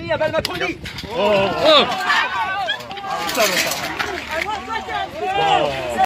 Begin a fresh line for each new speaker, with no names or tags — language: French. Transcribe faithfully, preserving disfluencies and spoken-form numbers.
Macronie, à belle Macronie.
Oh, oh. Ça va, ça va.